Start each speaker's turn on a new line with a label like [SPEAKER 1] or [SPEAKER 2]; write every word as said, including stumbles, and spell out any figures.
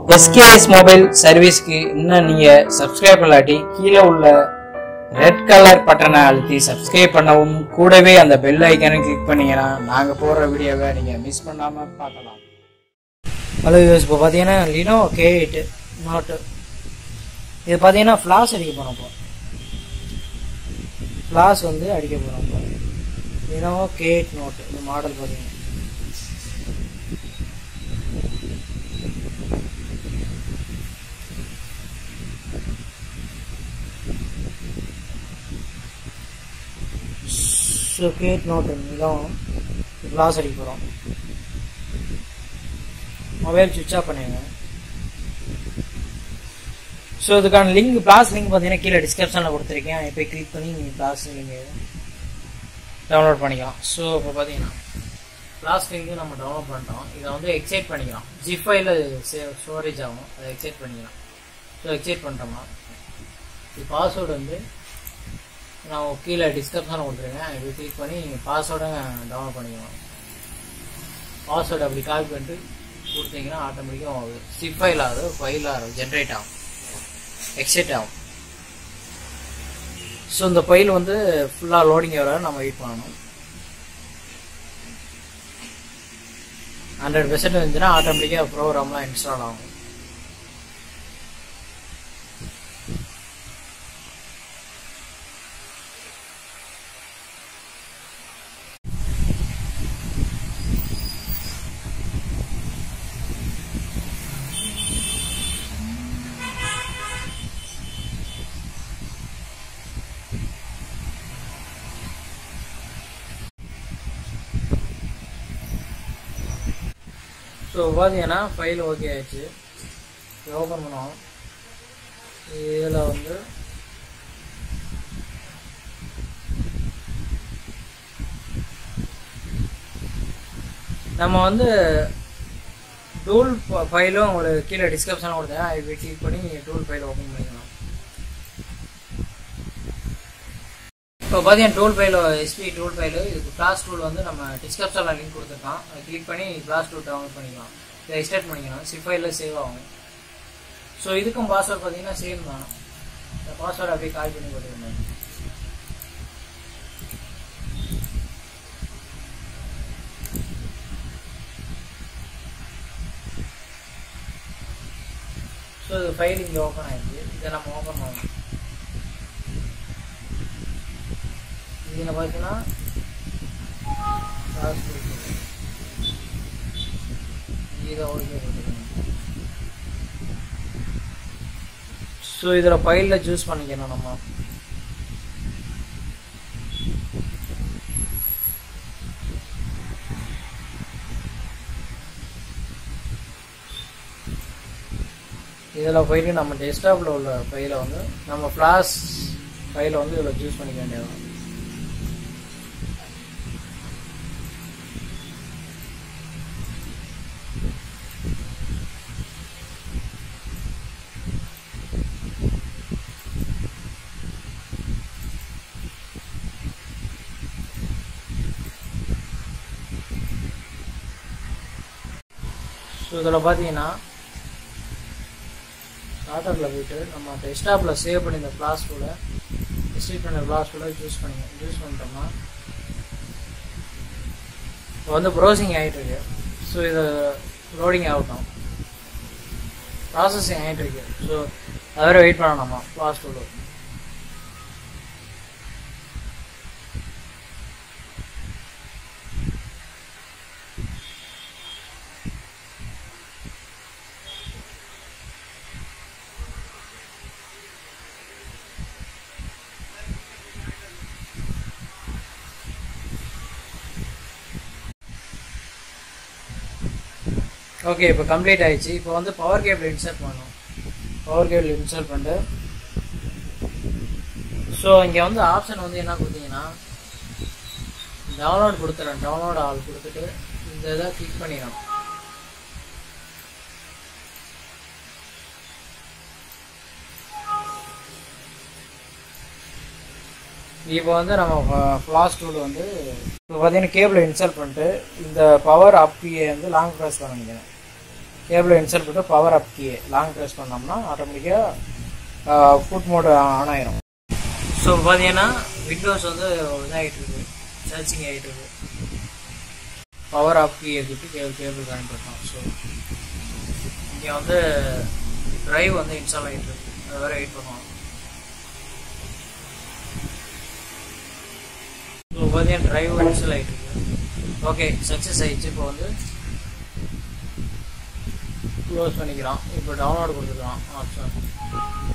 [SPEAKER 1] S K S mobile சர்வீஸ்க்கு இன்னும் நீங்க சப்ஸ்கிரைப் பண்ணாட்டி கீழே உள்ள ரெட் கலர் பட்டனை அழுத்தி சப்ஸ்கிரைப் பண்ணவும் கூடவே அந்த பெல் ஐக்கானை கிளிக் பண்ணீங்கன்னா நாங்கள் போடுற வீடியோவை நீங்கள் மிஸ் பண்ணாமல் பார்க்கலாம். ஹலோ யூஸ், இப்போ பார்த்தீங்கன்னா லினோவோ கே எயிட் நோட்டு இது பார்த்தீங்கன்னா ஃப்ளாஷ் அடிக்க போகிறோம். இப்போ ஃப்ளாஷ் வந்து அடிக்க போகிறோம். இப்போ லினோவோ கே எயிட் நோட்டு இந்த மாடல் பார்த்தீங்கன்னா ஸோ கே எயிட் நோட்டு இதான் ஃப்ளாஷ் அடிக்க போகிறோம். மொபைல் சுவிட்ச் ஆஃப் பண்ணிடுங்க. ஸோ இதுக்கான லிங்க் ஃப்ளாஷ் லிங்க் பார்த்தீங்கன்னா கீழே டிஸ்கிரிப்ஷனில் கொடுத்துருக்கேன். இப்போ கிளிக் பண்ணி நீங்கள் ஃப்ளாஷ் லிங்க் டவுன்லோட் பண்ணிக்கலாம். ஸோ இப்போ பார்த்தீங்கன்னா ஃப்ளாஷ் லிங்க்கு நம்ம டவுன்லோட் பண்ணிட்டோம். இதை வந்து எக்ஸைட் பண்ணிக்கலாம். ஜிப் ஃபைலில் சேவ் ஸ்டோரேஜ் ஆகும், அதை எக்ஸைட் பண்ணிக்கலாம். ஸோ எக்ஸைட் பண்ணிட்டோம்னா இது பாஸ்வேர்டு வந்து நான் கீழே டிஸ்கிரிப்ஷனில் கொடுத்துருக்கேன். இது கிளிக் பண்ணி நீங்கள் பாஸ்வேர்டை டவுன்லோட் பண்ணிக்கலாம். பாஸ்வேர்டு அப்படி காப்பி பண்ணிட்டு கொடுத்தீங்கன்னா ஆட்டோமேட்டிக்காக ஆகுது. சிப் ஃபைல் ஆகுது, ஃபைல் ஆகும், ஜென்ரேட் ஆகும், எக்ஸைட் ஆகும். ஸோ இந்த ஃபைல் வந்து ஃபுல்லாக லோடிங் வர நம்ம வெயிட் பண்ணணும். ஹண்ட்ரட் பெர்சன்ட் இருந்துச்சுன்னா ஆட்டோமேட்டிக்காக ப்ரோக்ராம்லாம் இன்ஸ்டால் ஆகும். ஸோ பார்த்தீங்கன்னா ஃபைல் ஓகே ஆயிடுச்சு. ஓப்பன் பண்ணுவோம். இதில் வந்து நம்ம வந்து டூல் ஃபைலும் உங்களுக்கு கீழே டிஸ்கிரிப்ஷனில் கொடுத்தேன். அதை கிளிக் பண்ணி டூல் ஃபைல் ஓப்பன் பண்ணிக்கலாம். இப்போ பார்த்தீங்கன்னா tool file SP tool file இதுக்கு ஃப்ளாஷ் டூல் வந்து நம்ம டிஸ்கிரிப்ஷனில் லிங்க் கொடுத்துருக்கோம். அதை கிளிக் பண்ணி ஃப்ளாஷ் டூல் டவுன்லோட் பண்ணிக்கலாம். இதை எக்ஸ்ட்ராக்ட் பண்ணிக்கலாம். சிப் ஃபைலில் சேவ் ஆகும். ஸோ இதுக்கும் பாஸ்வேர்டு பார்த்தீங்கன்னா சேம் தான். இந்த பாஸ்வேர்டு அப்படியே கால் பண்ணி போட்டுக்கணும். ஸோ இது ஃபைல் இங்கே ஓப்பன் ஆகிடுச்சு. இதை நம்ம ஓப்பன் பண்ணணும். இதில் பார்த்தீங்கன்னா இதை ஓகே கொடுத்துக்கணும். ஸோ இதில் ஃபைலில் சூஸ் பண்ணிக்கணும். நம்ம இதில் ஃபைலு நம்ம டெஸ்க்டாப்பில் உள்ள ஃபைலை வந்து நம்ம ஃப்ளாஷ் ஃபைலை வந்து இதில் சூஸ் பண்ணிக்க வேண்டியது. ஸோ இதில் பார்த்தீங்கன்னா ஸ்டார்டரில் போய்ட்டு நம்ம டெஸ்க்டாப்பில் சேவ் பண்ணி இந்த ஃப்ளாஷ் டூலை எக்ஸ்ட்ராக்ட் பண்ண ஃப்ளாஷ் டூலை யூஸ் பண்ணி யூஸ் பண்ணிட்டோம்னா இப்போ வந்து ப்ரௌசிங் ஆகிட்டுருக்கு. ஸோ இது லோடிங் ஆகட்டும், ப்ராசஸிங் ஆகிட்டுருக்கு. ஸோ அதை வெயிட் பண்ணணுமா ஃப்ளாஷ் டூலு. ஓகே, இப்போ கம்ப்ளீட் ஆகிடுச்சு. இப்போ வந்து பவர் கேபிள் இன்சர்ட் பண்ணணும். பவர் கேபிள் இன்சர்ட் பண்ணிட்டு ஸோ இங்கே வந்து ஆப்ஷன் வந்து என்ன கொடுத்தீங்கன்னா டவுன்லோட் கொடுத்துறேன். டவுன்லோட் ஆல் கொடுத்துட்டு இந்த இதை கிளிக் பண்ணிடணும். இப்போ வந்து நம்ம ஃப்ளாஷ் டூல் வந்து இப்போ பார்த்தீங்கன்னா கேபிளை இன்ஸ்டால் பண்ணிட்டு இந்த பவர் அப்பியை வந்து லாங் ப்ரெஸ் பண்ணிக்கிறேன். கேபிள் இன்சர்ட் பண்ணிட்டு power up key long press பண்ணோம்னா ஆட்டோமேட்டிக்காக ஃபுட் மோட் ஆன் ஆயிரும். ஸோ பார்த்தீங்கன்னா விண்டோஸ் வந்து இதாகிட்டு இருக்குது, சர்ச்சிங் ஆகிட்டு இருக்குது. பவர் ஆஃப் கீ எடுத்துட்டு கேபிள் கேபிள் கனெக்ட் பண்ணோம். ஸோ இங்கே வந்து ட்ரைவ் வந்து இன்ஸ்டால் ஆகிட்டு இருக்கு, அது வேறு வெயிட் பண்ணுவோம். ஸோ பார்த்தீங்கன்னா ட்ரைவ் இன்ஸ்டால் ஆகிட்டு இருக்கு. ஓகே, சக்ஸஸ் ஆகிடுச்சு. இப்போ வந்து க்ளோஸ் பண்ணிக்கிறோம். இப்போ டவுன்லோட் கொடுத்துக்கலாம் ஆப்ஷன்.